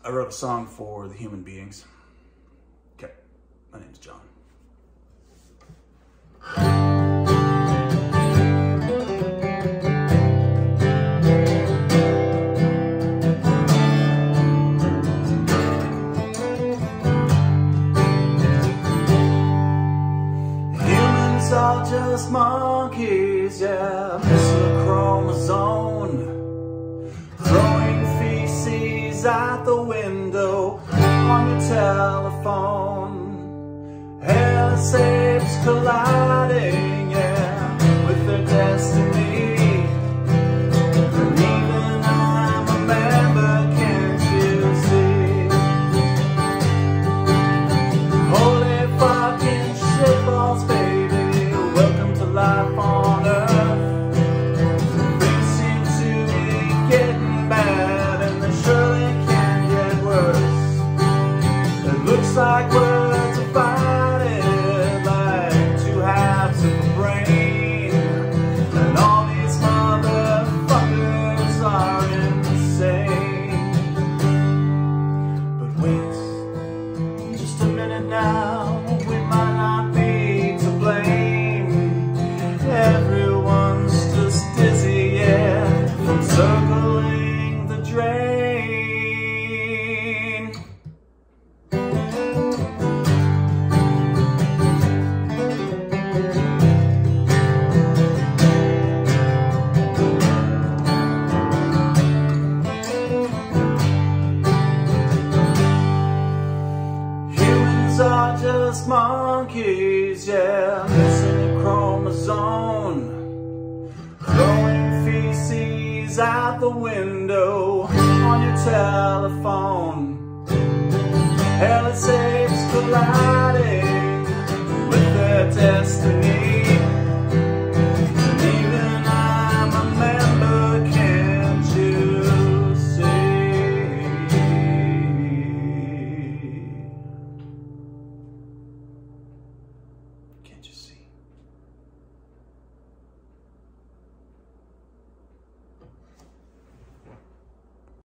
I wrote a song for the human beings. Okay, my name's John. Humans are just monkeys, yeah, missing a chromosome. Throwing feces out the window on your telephone. Hell's apes colliding, yeah, with their destiny. And even I'm a member, can't you see? Holy fucking shitballs, baby, welcome to life on Earth. Things seem to be getting bad, and they surely can get worse. It looks like words are fighting like two halves of a brain, and all these motherfuckers are insane. But wait just a minute now, we might not be to blame. Everyone's just dizzy, yeah, from circling the drain. Humans are just monkeys, yeah, missing a chromosome. Throwing feces out the window on your telephone. Hell, it saves the life.